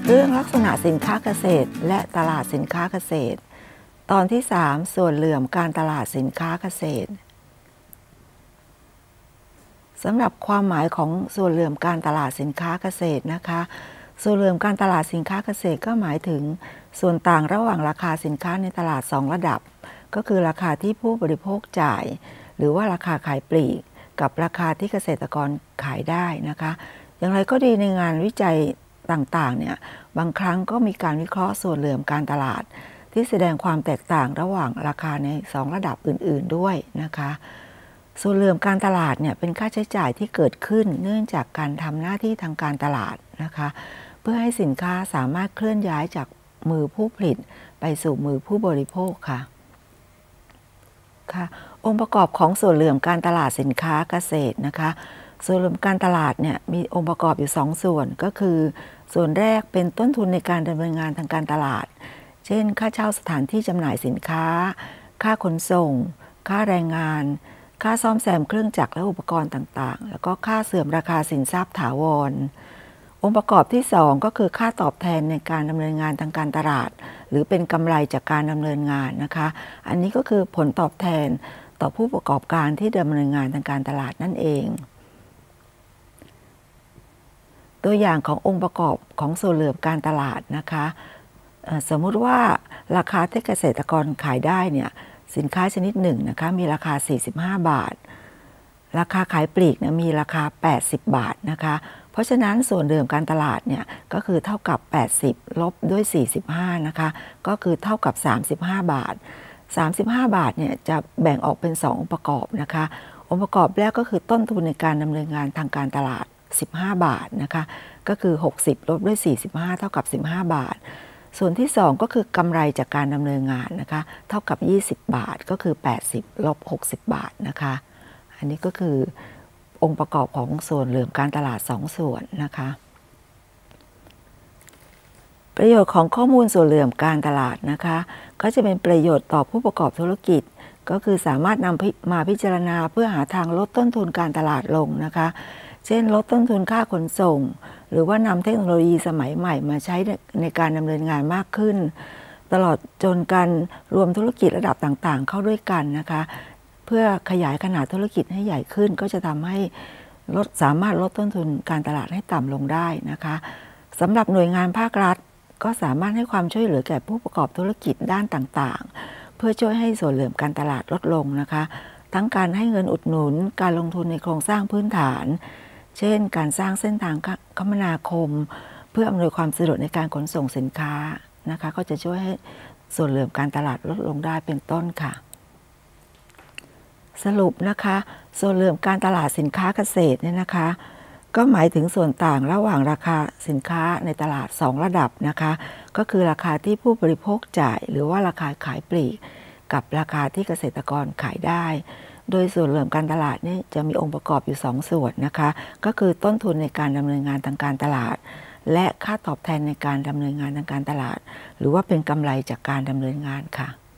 เรื่องลักษณะสินค้าเกษตรและตลาดสินค้าเกษตรตอนที่ 3 ส่วนเหลื่อมการตลาดสินค้าเกษตรสำหรับความหมายของส่วนเหลื่อมการตลาดสินค้าเกษตรนะคะส่วนเหลื่อมการตลาดสินค้าเกษตรก็หมายถึงส่วนต่างระหว่างราคาสินค้าในตลาด2ระดับก็คือราคาที่ผู้บริโภคจ่ายหรือว่าราคาขายปลีกกับราคาที่เกษตรกรขายได้นะคะอย่างไรก็ดีในงานวิจัยต่างๆเนี่ยบางครั้งก็มีการวิเคราะห์ส่วนเหลื่อมการตลาดที่แสดงความแตกต่างระหว่างราคาใน2ระดับอื่นๆด้วยนะคะส่วนเหลื่อมการตลาดเนี่ยเป็นค่าใช้จ่ายที่เกิดขึ้นเนื่องจากการทำหน้าที่ทางการตลาดนะคะเพื่อให้สินค้าสามารถเคลื่อนย้ายจากมือผู้ผลิตไปสู่มือผู้บริโภคค่ะองค์ประกอบของส่วนเหลื่อมการตลาดสินค้าเกษตรนะคะส่วนเหลื่อมการตลาดเนี่ยมีองค์ประกอบอยู่2ส่วนก็คือส่วนแรกเป็นต้นทุนในการดำเนินงานทางการตลาดเช่นค่าเช่าสถานที่จำหน่ายสินค้าค่าขนส่งค่าแรงงานค่าซ่อมแซมเครื่องจักรและอุปกรณ์ต่างๆแล้วก็ค่าเสื่อมราคาสินทรัพย์ถาวรองค์ประกอบที่2ก็คือค่าตอบแทนในการดำเนินงานทางการตลาดหรือเป็นกำไรจากการดำเนินงานนะคะอันนี้ก็คือผลตอบแทนต่อผู้ประกอบการที่ดำเนินงานทางการตลาดนั่นเองตัวอย่างขององค์ประกอบของส่วนเหลื่อมการตลาดนะคะสมมุติว่าราคาที่เกษตรกรขายได้เนี่ยสินค้าชนิดหนึ่งนะคะมีราคา45 บาทราคาขายปลีกนะมีราคา80 บาทนะคะเพราะฉะนั้นส่วนเหลื่อมการตลาดเนี่ยก็คือเท่ากับ80ลบด้วย45นะคะก็คือเท่ากับ35 บาท35 บาทเนี่ยจะแบ่งออกเป็น2องค์ประกอบนะคะองค์ประกอบแรกก็คือต้นทุนในการดำเนินงานทางการตลาด15 บาทนะคะก็คือ60ลบด้วย45เท่ากับ15 บาทส่วนที่2ก็คือกำไรจากการดำเนินงานนะคะเท่ากับ20 บาทก็คือ80ลบ60 บาทนะคะอันนี้ก็คือองค์ประกอบของส่วนเหลื่อมการตลาด2ส่วนนะคะประโยชน์ของข้อมูลส่วนเหลื่อมการตลาดนะคะก็จะเป็นประโยชน์ต่อผู้ประกอบธุรกิจก็คือสามารถนำมาพิจารณาเพื่อหาทางลดต้นทุนการตลาดลงนะคะเช่นลดต้นทุนค่าขนส่งหรือว่านำเทคโนโลยีสมัยใหม่มาใช้ในการดำเนินงานมากขึ้นตลอดจนการรวมธุรกิจระดับต่างๆเข้าด้วยกันนะคะเพื่อขยายขนาดธุรกิจให้ใหญ่ขึ้นก็จะทำให้สามารถลดต้นทุนการตลาดให้ต่ำลงได้นะคะสำหรับหน่วยงานภาครัฐก็สามารถให้ความช่วยเหลือแก่ผู้ประกอบธุรกิจด้านต่างๆเพื่อช่วยให้ส่วนเหลื่อมการตลาดลดลงนะคะทั้งการให้เงินอุดหนุนการลงทุนในโครงสร้างพื้นฐานเช่นการสร้างเส้นทางคมนาคมเพื่ออำนวยความสะดวกในการขนส่งสินค้านะคะก็จะช่วยให้ส่วนเหลื่อมการตลาดลดลงได้เป็นต้นค่ะสรุปนะคะส่วนเหลื่อมการตลาดสินค้าเกษตรเนี่ยนะคะก็หมายถึงส่วนต่างระหว่างราคาสินค้าในตลาด2ระดับนะคะก็คือราคาที่ผู้บริโภคจ่ายหรือว่าราคาขายปลีกกับราคาที่เกษตรกรขายได้โดยส่วนเหลื่อมการตลาดนี่จะมีองค์ประกอบอยู่2ส่วนนะคะก็คือต้นทุนในการดำเนินงานทางการตลาดและค่าตอบแทนในการดำเนินงานทางการตลาดหรือว่าเป็นกำไรจากการดำเนินงานค่ะ